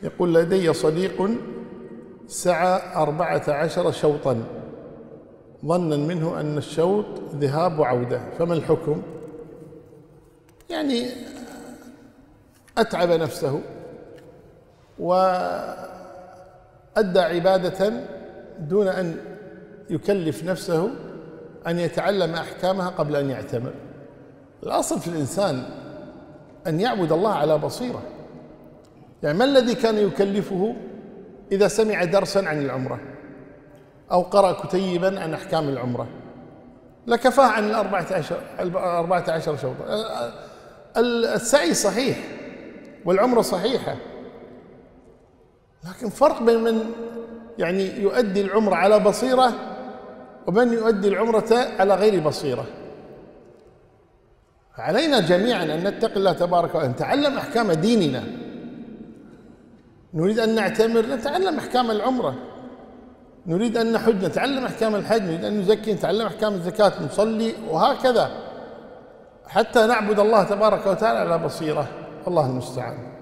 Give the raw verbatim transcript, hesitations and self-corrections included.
يقول: لدي صديق سعى أربعة عشر شوطا ظنا منه أن الشوط ذهاب وعودة، فما الحكم؟ يعني أتعب نفسه وأدى عبادة دون أن يكلف نفسه أن يتعلم أحكامها قبل أن يعتمر. الأصل في الإنسان أن يعبد الله على بصيرة. يعني ما الذي كان يكلفه إذا سمع درسا عن العمرة أو قرأ كتيبا عن أحكام العمرة؟ لكفاه عن الأربعة عشر الأربعة عشر شوطا. السعي صحيح والعمرة صحيحة، لكن فرق بين من يعني يؤدي العمرة على بصيرة ومن يؤدي العمرة على غير بصيرة. علينا جميعا أن نتقي الله تبارك وتعالى، نتعلم أحكام ديننا. نريد أن نعتمر نتعلم أحكام العمرة، نريد أن نحج نتعلم أحكام الحج، نريد أن نزكي نتعلم أحكام الزكاة، نصلي، وهكذا حتى نعبد الله تبارك وتعالى على بصيرة. الله المستعان.